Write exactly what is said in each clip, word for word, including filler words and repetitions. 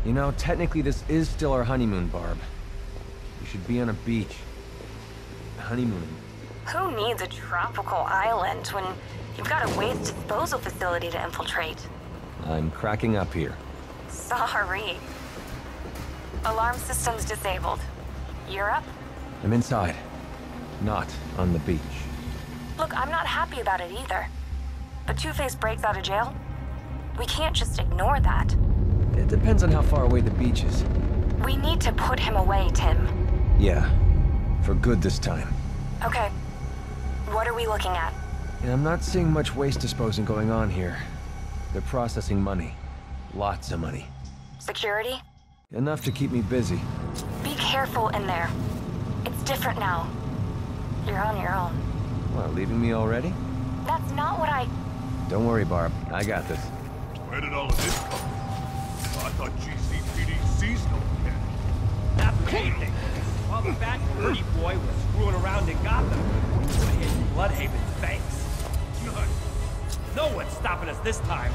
You know, technically this is still our honeymoon, Barb. We should be on a beach. Honeymooning. Who needs a tropical island when you've got a waste disposal facility to infiltrate? I'm cracking up here. Sorry. Alarm system's disabled. You're up? I'm inside. Not on the beach. Look, I'm not happy about it either. But Two-Face breaks out of jail? We can't just ignore that. It depends on how far away the beach is. We need to put him away, Tim. Yeah. For good this time. Okay. What are we looking at? And I'm not seeing much waste disposing going on here. They're processing money. Lots of money. Security? Enough to keep me busy. Be careful in there. It's different now. You're on your own. What, leaving me already? That's not what I... Don't worry, Barb. I got this. Where did all of this come from? I thought G C P D seasonal cash. That's the main thing. While the fat pretty boy was screwing around in Gotham, we would have hit Bloodhaven's banks. God. No one's stopping us this time.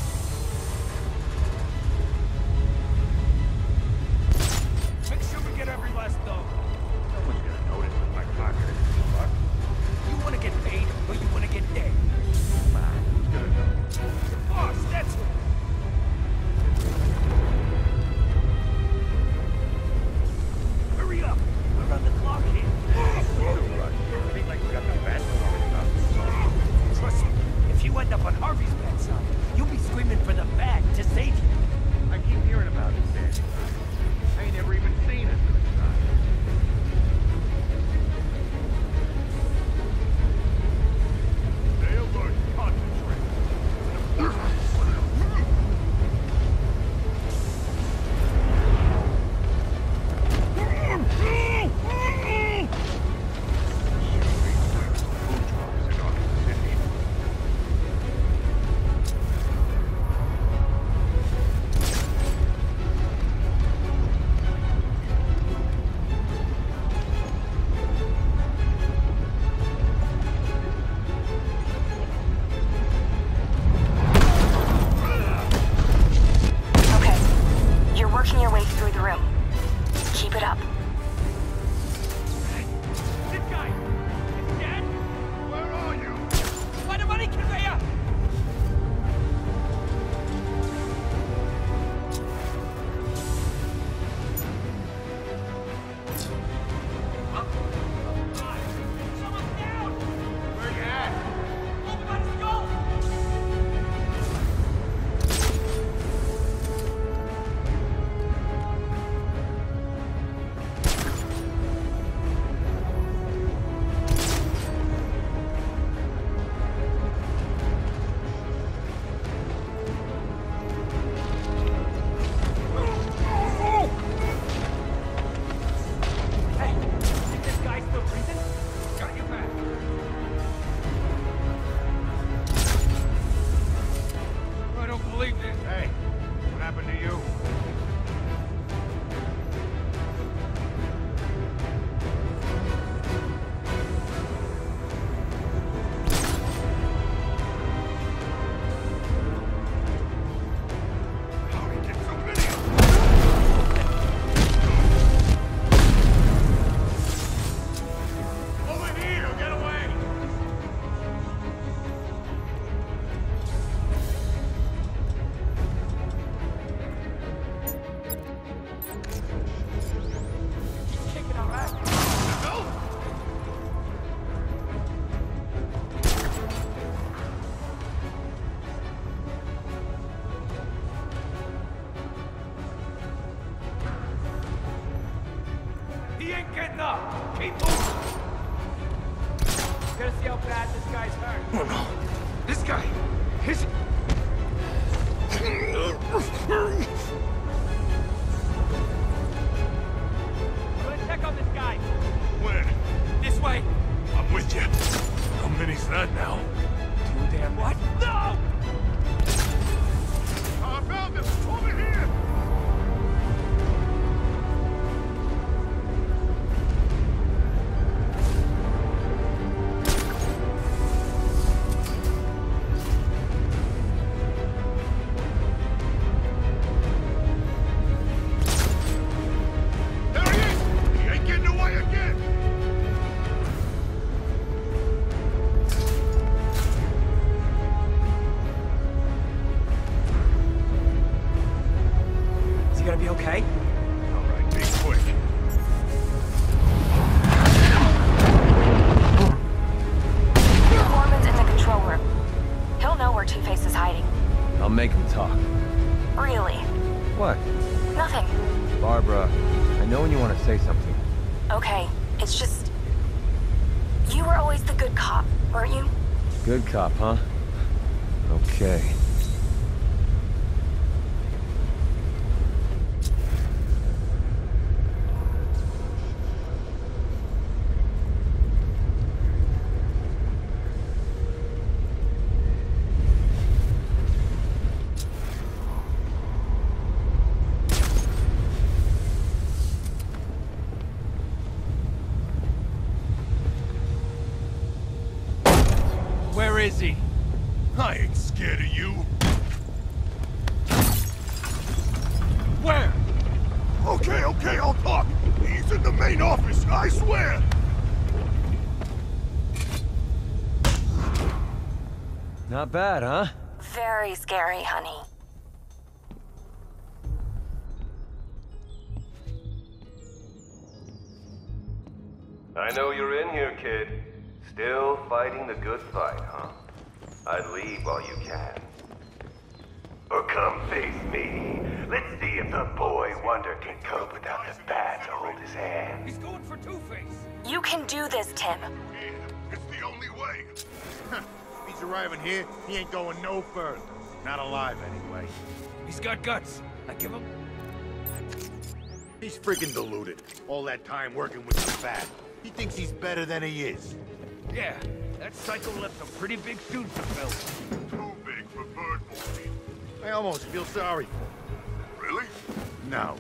Make sure we get every last dollar. No one's gonna notice with my pocket in this buck. You want to get paid, or you want to get dead? Come on, who's gonna know? Boss, that's it. Hurry up! We're on the clock here. It ain't like we got the best one. Trust me, if you end up on Harvey's bad side, you'll be screaming for the bag to save you. I keep hearing about it, Danny. I ain't never even seen it for this time. Stay alert, concentrate. Getting up! Keep moving! Gotta see how bad this guy's hurt. Oh no! This guy! His... Let's check on this guy. When? This way. I'm with you. How many's that now? Too damn what? No! I found him! Over here! okay? All right, be quick. Foreman's in the control room. He'll know where Two-Face is hiding. I'll make him talk. Really? What? Nothing. Barbara, I know when you want to say something. Okay, it's just... You were always the good cop, weren't you? Good cop, huh? Okay. Where is he? I ain't scared of you. Where? Okay, okay, I'll talk. He's in the main office, I swear. Not bad, huh? Very scary, honey. I know you're in here, kid. Still fighting the good fight, huh? I'd leave while you can. Or come face me. Let's see if the boy wonder can cope without the bat to hold his hand. He's going for Two-Face. You can do this, Tim. Yeah, it's the only way. He's arriving here, he ain't going no further. Not alive, anyway. He's got guts. I give him. He's freaking deluded. All that time working with the bat. He thinks he's better than he is. Yeah, that psycho left some pretty big shoes to fill. Too big for Bird Boy. I almost feel sorry. Really? No.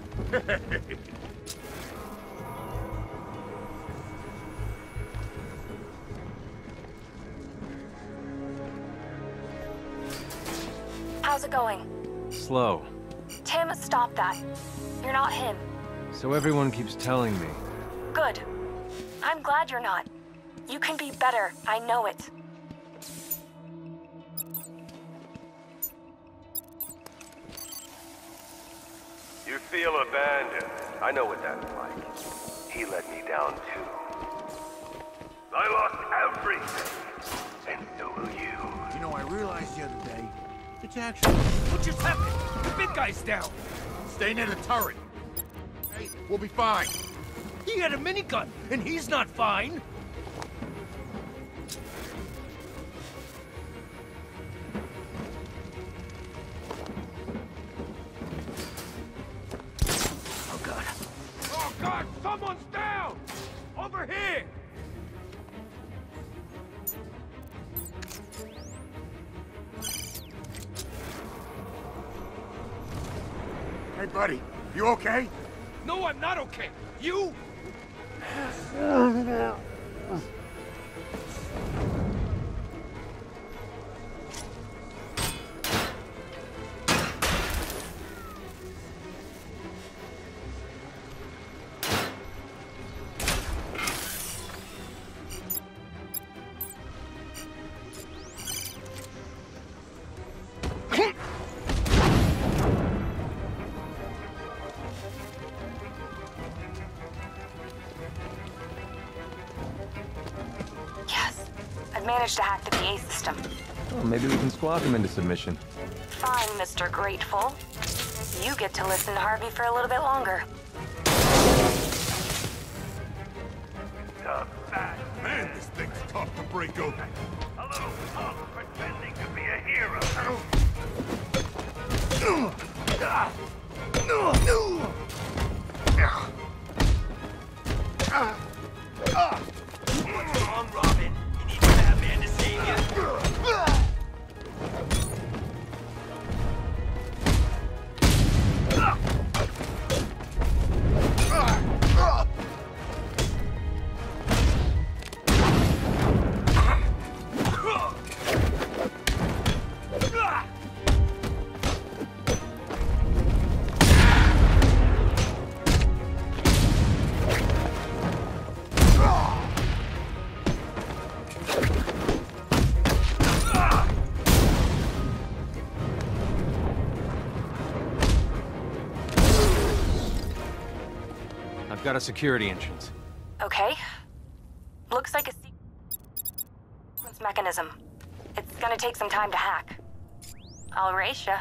How's it going? Slow. Tim, stop that. You're not him. So everyone keeps telling me. Good. I'm glad you're not. You can be better, I know it. You feel abandoned. I know what that's like. He let me down too. I lost everything. And so will you. You know, I realized the other day, it's actually... What just happened? The big guy's down. Stay near the turret. Hey, we'll be fine. He had a minigun, and he's not fine. Oh, God. Oh, God! Someone's down! Over here! Hey, buddy, you okay? No, I'm not okay. You? Yes. I've managed to hack the P A system. Well, maybe we can squawk him into submission. Fine, Mister Grateful. You get to listen to Harvey for a little bit longer. Tough bat. Man, this thing's tough to break open. A little punk pretending to be a hero. What's wrong, Robin? You need Batman to save you? I've got a security entrance. Okay. Looks like a sequence mechanism. It's gonna take some time to hack. I'll race ya.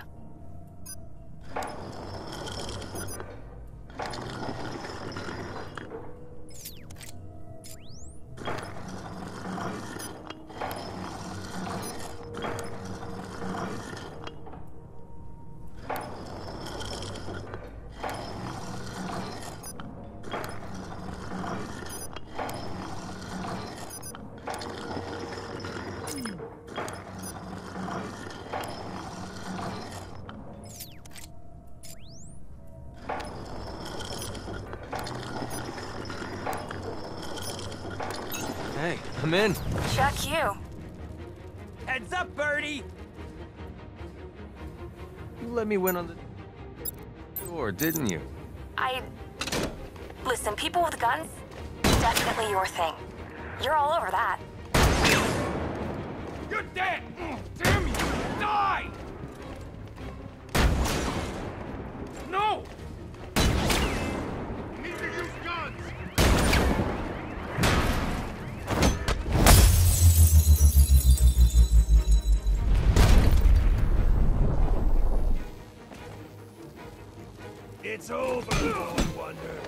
Hey, I'm in. Check you. Heads up, Birdie! You let me win on the door, didn't you? I... Listen, people with guns, definitely your thing. You're all over that. You're dead! Damn you! Die! No! Need to use guns! It's over, Lord Wonder.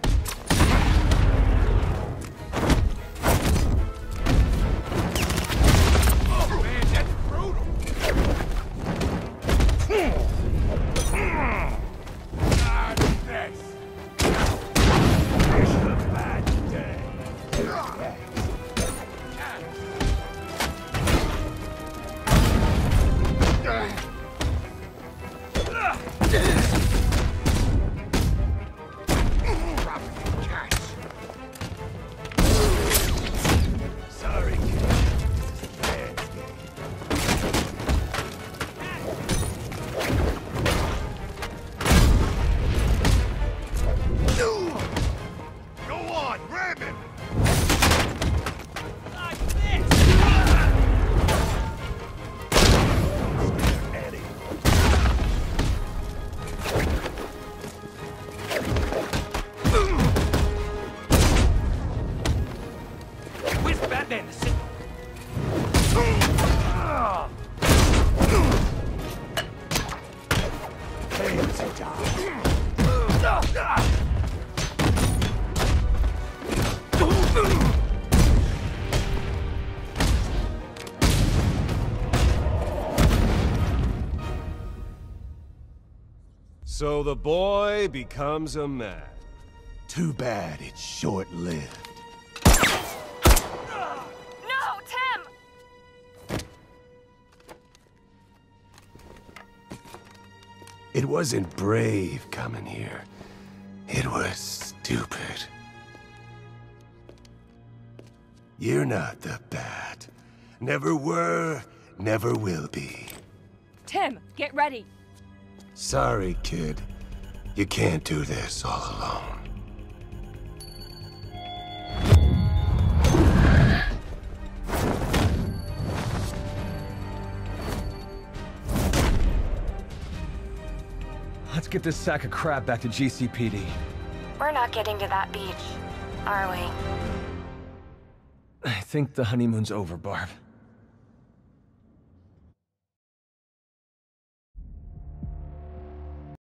Oh man, that's brutal. Ah, this. It's a bad day. Sorry, kid. Bad day. Go on, ram him! Like this! Eddie. Where's Batman to sit? Hands are down. So the boy becomes a man. Too bad it's short-lived. No, Tim! It wasn't brave coming here. It was stupid. You're not the Bat. Never were, never will be. Tim, get ready. Sorry, kid. You can't do this all alone. Let's get this sack of crap back to G C P D. We're not getting to that beach, are we? I think the honeymoon's over, Barb.